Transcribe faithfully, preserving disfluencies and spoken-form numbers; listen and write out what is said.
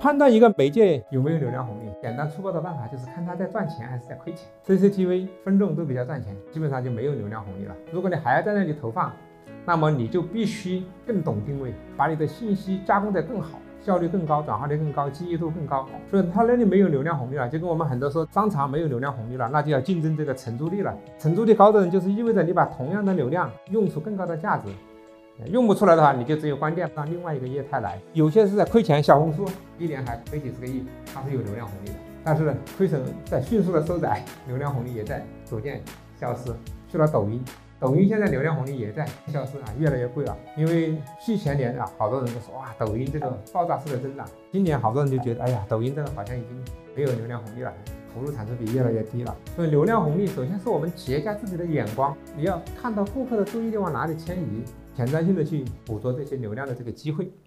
判断一个媒介有没有流量红利，简单粗暴的办法就是看它在赚钱还是在亏钱。C C T V 分众都比较赚钱，基本上就没有流量红利了。如果你还要在那里投放，那么你就必须更懂定位，把你的信息加工得更好，效率更高，转化率更高，记忆度更高。所以它那里没有流量红利了，就跟我们很多说商场没有流量红利了，那就要竞争这个承租率了。承租率高的人，就是意味着你把同样的流量用出更高的价值。用不出来的话，你就只有关店，让另外一个业态来。有些是在亏钱，小红书一年还亏几十个亿，它是有流量红利的，但是呢，亏损在迅速的收窄，流量红利也在逐渐消失。去了抖音，抖音现在流量红利也在消失啊，越来越贵了。因为去前年啊，好多人都说哇，抖音这个爆炸式的增长，今年好多人就觉得，哎呀，抖音这个好像已经没有流量红利了。投入产出比越来越低了，所以流量红利首先是我们企业家自己的眼光，你要看到顾客的注意力往哪里迁移，前瞻性的去捕捉这些流量的这个机会。